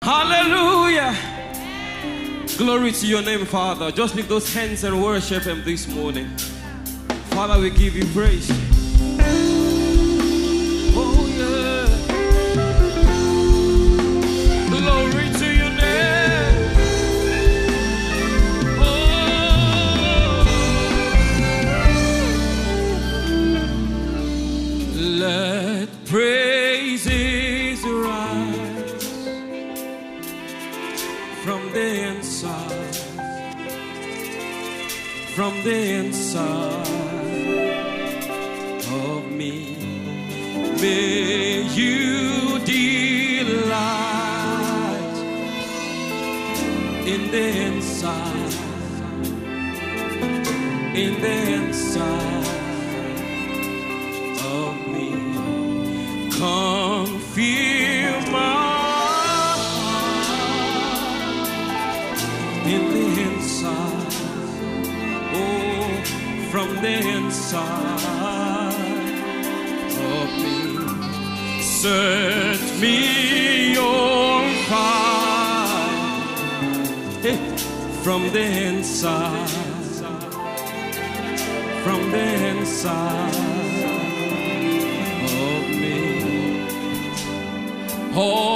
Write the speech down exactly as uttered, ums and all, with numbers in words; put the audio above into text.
Hallelujah. Glory to your name, Father. Just lift those hands and worship him this morning. Father, we give you praise. Oh, yeah. Glory to your name. Oh. Let praises rise from the inside, from the inside of me. May you delight in the inside, in the inside of me. Come fill my in the inside, oh, from the inside of me. Set me on fire, hey, from the inside, from the inside of me. Oh,